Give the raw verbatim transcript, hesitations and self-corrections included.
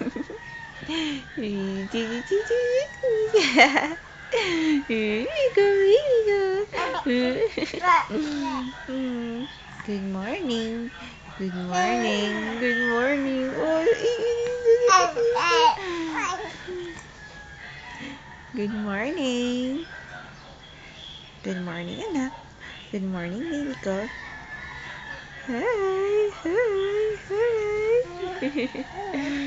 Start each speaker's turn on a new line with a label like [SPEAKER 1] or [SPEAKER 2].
[SPEAKER 1] Here we go, here we go. Good morning. Good morning. Good morning. Oh, good morning. Good morning, anak. Good morning, baby ko. Hi, hi, hi.